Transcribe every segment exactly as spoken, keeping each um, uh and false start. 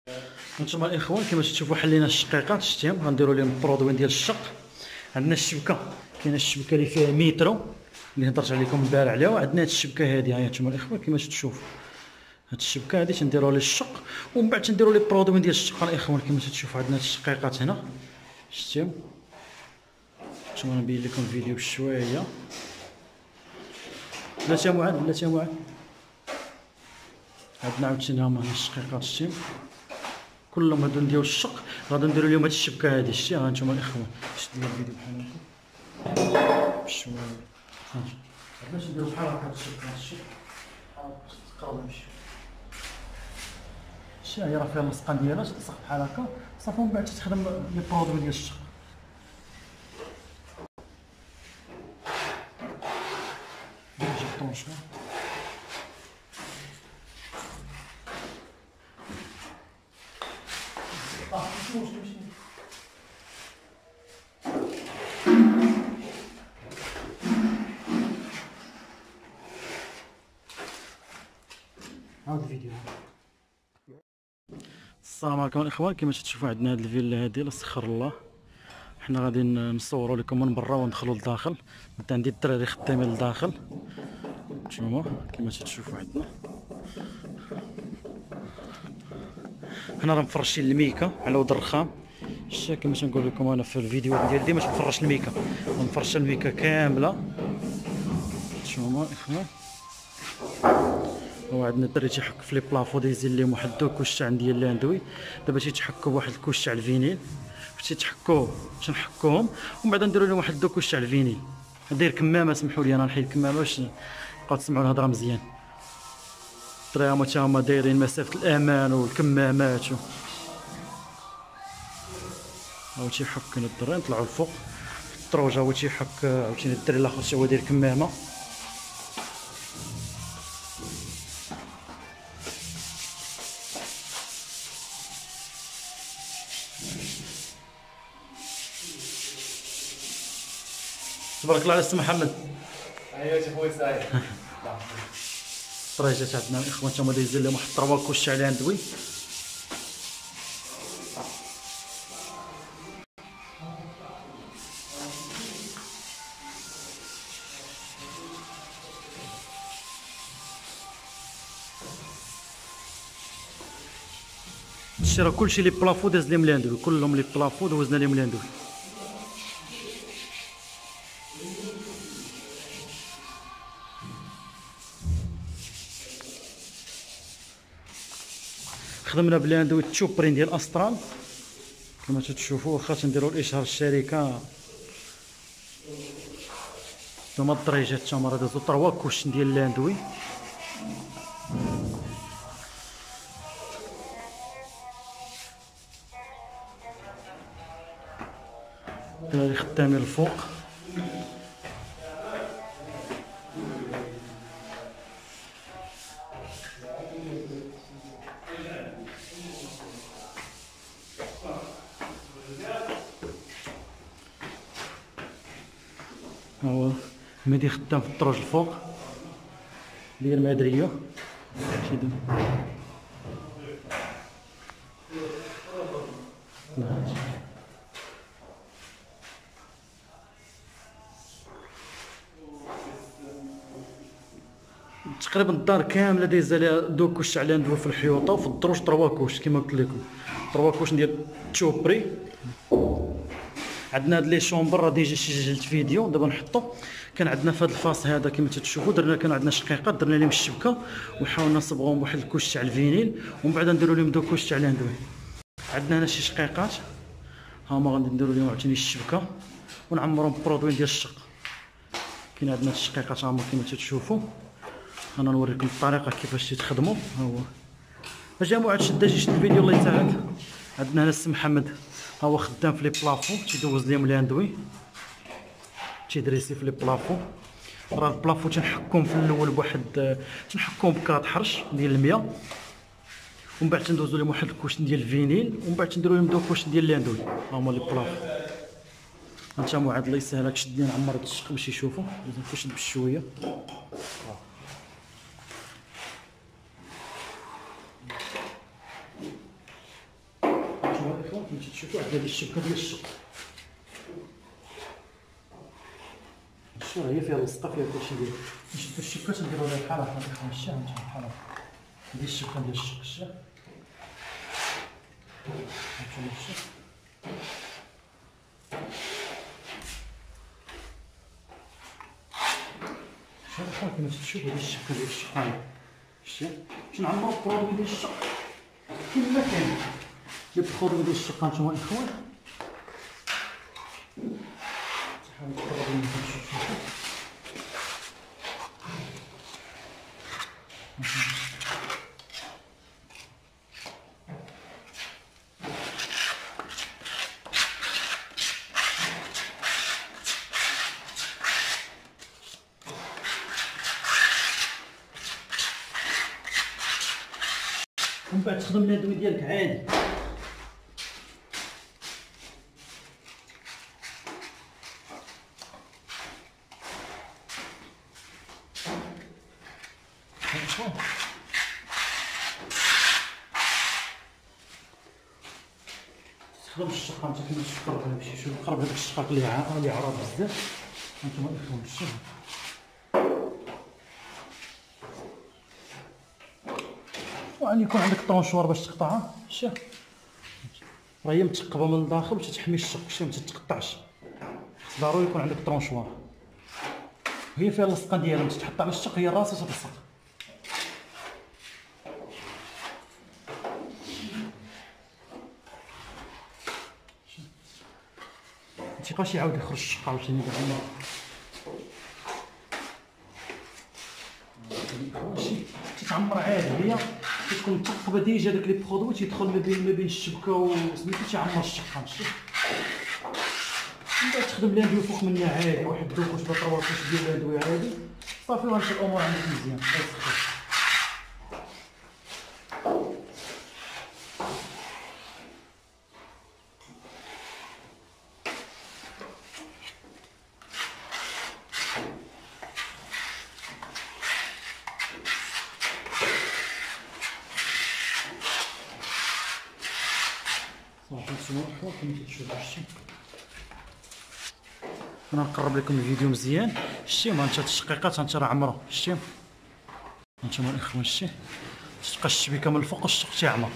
هانتوما الاخوان كما تشوفوا حلينا الشقيقات شتيهم غنديروا لهم البرودوي ديال الشق. عندنا الشبكه، كاينه الشبكه اللي فيها مترو اللي هضرت عليكم البارح عليها، وعندنا هاد الشبكه هذه. ها هانتوما الاخوان كما تشوفوا هاد الشبكه هذه تنديروا لها الشق، ومن بعد تنديروا لي برودوي ديال الشق. الاخوان كما تشوفوا عندنا هاد الشقيقات هنا شتيهم. هانتوما نبين لكم فيديو بشويه. بلاتي يا معاذ، بلاتي يا معاذ. عندنا عاوتاني هما هنا الشقيقات شتيهم كلهم هادو ديال الشق. غادي نديرو لهم هاد الشبكه هادي شتي. ها انتم الاخوان شد لي الفيديو بحال هكا بشويه. ها علاش نديرو بحال هكا الشبكه هادشي بحال هكا تقرب نمشي. شتي هي راه فيها المسقان ديالها تلصق بحال هكا صافي، ومن بعد تخدم لي برودوي ديال الشق. نجيب الطونشه عاود الفيديو. السلام عليكم الاخوان، كما تشوفوا عندنا هاد الفيلا هادي لا سخر الله. حنا غادي نصوروا لكم من برا وندخلوا لداخل. انت عندي الدراري خدامين لداخل نتوما كما تشوفوا. عندنا هنا راه مفرشين الميكا على ود الرخام. شتي كما تنقول لكم انا في الفيديوهات ديالي ديما تنفرش الميكا، نفرش الميكا كامله نتوما الاخوان. وعندنا الدري تيحك في لي بلافو دايزين ليهم واحد الكوش تاع ديال اللاندوي. دابا تيتحكوا بواحد الكوش تاع الفينيل، فاش تيتحكوه تنحكوهم ومن بعد نديروا لهم واحد الكوش تاع الفينيل. ندير كمامه، سمحوا لي انا نحيد الكمامه باش تبقاو تسمعوا الهضره مزيان. الدراري هما تا هما دايرين مسافه الامان والكمامات و... هو تيحك هنا الدري نطلعوا الفوق الدروجه، هو تيحك عاوتاني الدري الاخر تا هو داير كمامه. تبارك الله على السي محمد. ايوا شي خويا سعيد. الدريجات عندنا الاخوان تا هما دايزين لهم واحد الطروا كوش تاع اللاندوي. هادشي راه كلشي لي بلافو داز ليهم لاندوي، كلهم لي بلافو دوزنا ليهم لاندوي. خدمنا بلاندوي التشوبرين ديال استرال كما تشوفوا. واخا تنديروا الاشهار الشركه هما الدريجات تا هما راه دازو طروا كوش ديال اللاندوي. الدراري خدامين الفوق. هو مهدي خدام في الدروج الفوق ديال المعدريه. تقريبا الدار كامله دايزه لها دو كوش تاع لاندوي في الحيوطه، وفي الدروج تروا كوش كما قلت لكم، تروا كوش ديال تشوبري. عندنا هاد لي شومبر راه ديجا سجلت فيديو دابا نحطو. كان عندنا في هاد الفاس هذا كما تشوفوا درنا، كان عندنا شقيقات درنا لهم الشبكه وحاولنا نصبغوهم بواحد الكوش تاع الفينيل ومن بعد نديروا لهم دو كوش تاع لاندوي. عندنا هنا شي شقيقات ها هما غادي نديروا لهم عاوتاني الشبكه ونعمرهم برودوي ديال الشق. كاين عندنا الشقيقات هما كما تشوفوا. انا نوريكم الطريقه كيفاش تخدموا. ها هو مجموعه شد شي الفيديو الله يسهل. عندنا هنا السي محمد ها هو خدام في لي بلافو تيدوز ليهم لاندوي تيدريسي في لي بلافو. راه البلافو تنحكوهم في الاول بواحد تنحكوهم بكاط حرش ديال المية ومن بعد تندوزو لهم واحد الكوش ديال الفينيل ومن بعد تنديرو لهم دو كوش ديال اللاندوي. ها هما لي بلافو. هانتا معاد الله يسهلك شد لي نعمر هاد الشق باش يشوفوا. لازم نشد بشويه. تشوفوا واحد هذه الشبكه ديال الشق. الشوره هي فيها اللصقه فيها كلشي ديال نشدو الشبكه تنديرو لها بحال هكا نخدمو الشا هانتوما بحال هكا. هذه الشبكه ديال الشق الشا هانتوما الشق. شوف بحال كيما تشوفوا هذه الشبكه ديال الشق هاهي شتي باش نعمرو البرودوي ديال الشق كيما كاين. لي برودوي ديال الشق هانتوما الاخوان تحاول تقرب لي نشوف ومن بعد تخدم الادوي ديالك عادي. تخدم الشقه انت كيما تشوف قرب هذا الشيء. شوف قرب هذاك الشقاق اللي عا اللي عرض بزاف هانتوما الاخوان شوف. وعن يكون عندك طونشوار باش تقطعها شوف راه هي متقبه من الداخل باش تحمي الشق شوف ما تتقطعش. ضروري يكون عندك طونشوار. هي فيها اللصقه ديالها باش تحط على الشق هي راسها تلصق. متيبقاش يعاود يخرج الشق عاوتاني كاع ماشي تتعمر عادي. هي كتكون متقبه ديجا داك لي برودوي تيدخل ما بين ما بين الشبكه وسميتو تيعمر الشق هانشوف. من بعد تخدم الادويه فوق منها عادي واحد دوكوش ولا طرواكوش ديال الادويه عادي صافي وهانت الامور عندك مزيان. صافي نتوما الحوار كما كتشوفوا شتي. انا نقرب لكم الفيديو مزيان شتي. ما انت الشقيقات انت راه عمره شتي هانتوما الاخوان شتي. تلقى الشبكه من الفوق والشق تيعمر.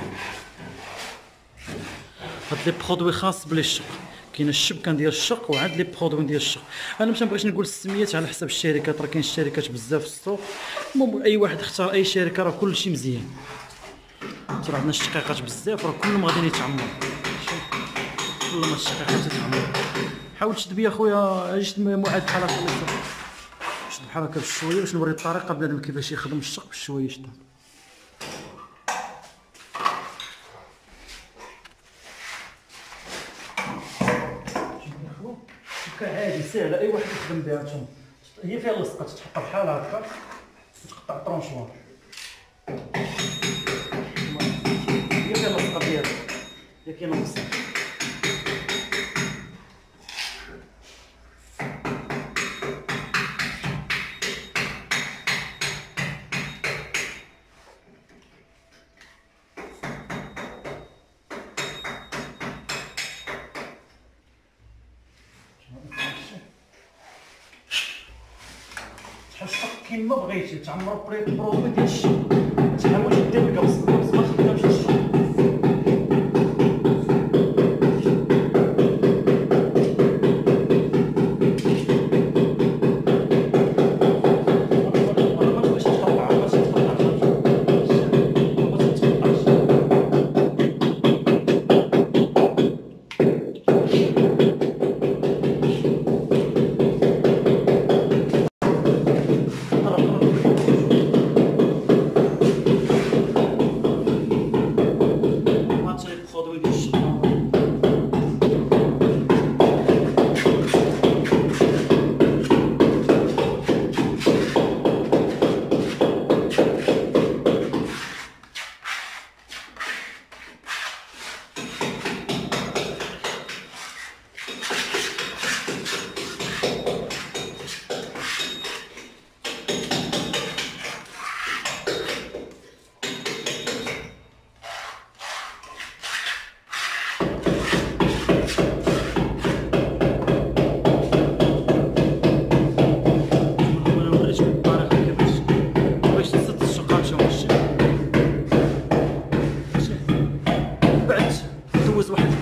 هاد لي برودوي خاص بلي الشق. كاين الشبكه ديال الشق وعاد لي برودوي ديال الشق. انا ما تنبغيش نقول السميات على حسب الشركات راه كاين الشركات بزاف في السوق. المهم اي واحد اختار اي شركه راه كلشي مزيان. راه عندنا الشقيقات بزاف راه كلهم غاديين يتعمروا. كل ما الشقيقات تتعمر حاول تشد بيا خويا اجي شد معاد بحال هكا شد بحال هكا بشويه باش نوري الطريقه بنادم كيفاش يخدم الشق بشويه شد. شبكه عادي سهله اي واحد يخدم بها. نتوما هي فيها اللصقه تتحط بحال هكا وتقطع الطرونشوار. هي فيها اللصقه ديالها هي كاينه اللصقه. تحشق كيما بغيتي تعمر برودوي ديال الشق. ما تحاولش دير القبص القبص ما تخدمش الشق.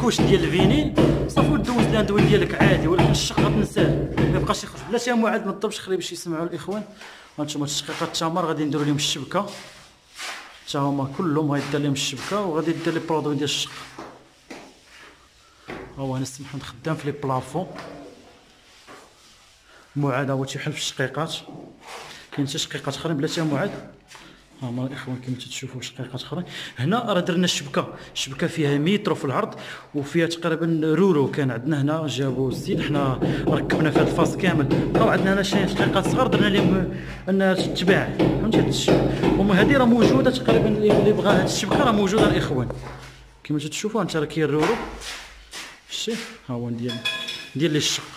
الكوش ديال الفينيل صافي ودوز الاندوين ديالك عادي، ولكن الشق غتنساه ما يبقاش يخرج. بلاتي معاد ما تضربش، خليه باش يسمعوا الاخوان. هانتوما الشقيقات التمر غادي نديروا لهم الشبكه حتى هما كلهم غيدير لهم الشبكه، وغادي دير لي برودوي ديال الشق. ها هو انا سمح خدام في لي بلافون. معاد هو تيحل في الشقيقات، كاين حتى شقيقات اخرين بلاتي معاد. ها هما الاخوان كما تشوفوا شقيقات اخرين. هنا راه درنا الشبكه، الشبكه فيها متر في العرض وفيها تقريبا رورو. كان عندنا هنا جابوا الزيت، حنا ركبنا في هذا الفاس كامل. بقاو عندنا هنا شي شقيقات صغار درنا لهم انها تتباع، فهمتي هاد الشيء. وما هذه راه موجوده تقريبا، اللي بغى هاد الشبكه راه موجوده الاخوان كما تشوفوا. انت راه كاين رورو شتي. ها هو ندير ندير ليه الشق.